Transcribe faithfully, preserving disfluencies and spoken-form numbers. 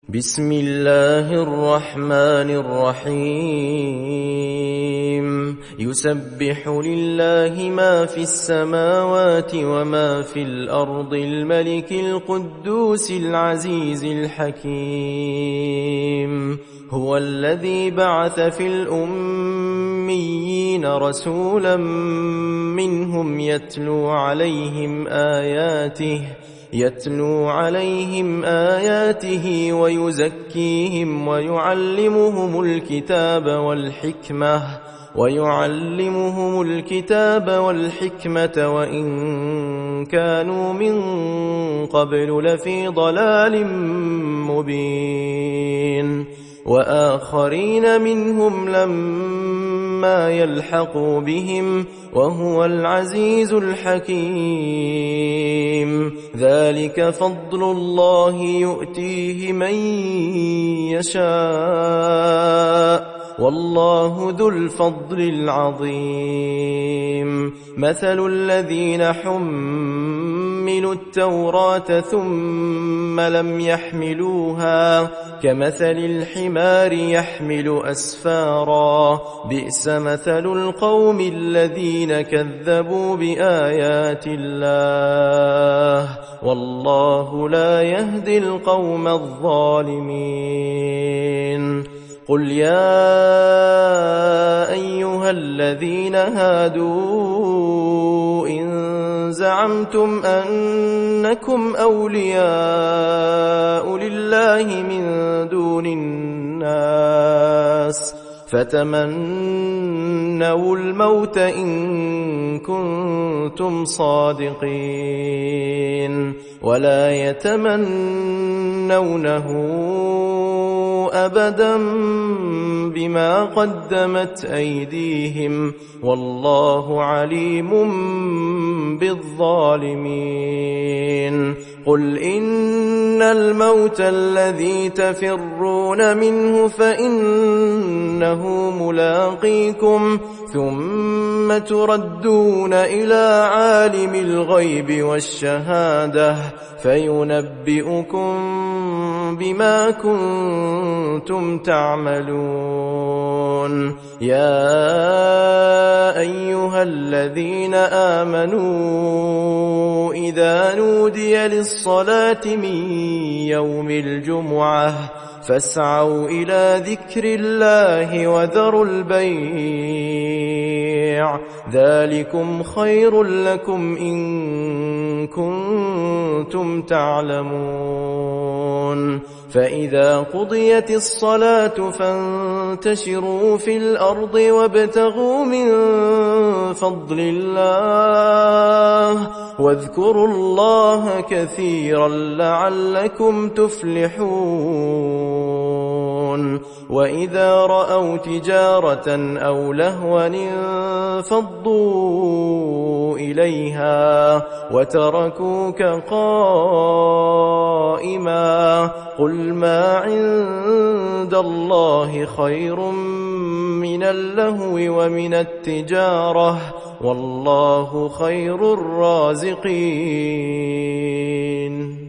بسم الله الرحمن الرحيم يسبح لله ما في السماوات وما في الأرض الملك القدوس العزيز الحكيم هو الذي بعث في الأميين رسولا منهم يتلو عليهم آياته يتلو عليهم آياته ويزكيهم ويعلمهم الكتاب والحكمة ويعلمهم الكتاب والحكمة وإن كانوا من قبل لفي ضلال مبين وآخرين منهم لما يلحقوا بهم وهو العزيز الحكيم ذلك فضل الله يؤتيه من يشاء والله ذو الفضل العظيم مثل الذين حملوا التوراة ثم لم يحملوها كمثل الحمار يحمل أسفارا بئس مثل القوم الذين كذبوا بآيات الله والله لا يهدي القوم الظالمين قل يا أيها الذين هادوا إن زعمتم أنكم أولياء لله من دون الناس فتمنوا الموت إن كنتم صادقين ولا يتمنونه أبدا بما قدمت أيديهم والله عليم بالظالمين قل إن الموت الذي تفرون منه فإنه ملاقيكم ثم تردون إلى عالم الغيب والشهادة فينبئكم بما كنتم تعملون يا أيها الذين آمنوا إذا نودي للصلاة من يوم الجمعة فاسعوا إلى ذكر الله وذروا البيع ذلكم خير لكم إن كنتم تعلمون فإذا قضيت الصلاة فانتشروا في الأرض وابتغوا من فضل الله واذكروا الله كثيرا لعلكم تفلحون وإذا رأوا تجارة أو لهوا انفضوا إليها وتركوك قائما قل ما عند الله خير من اللهو ومن التجارة والله خير الرازقين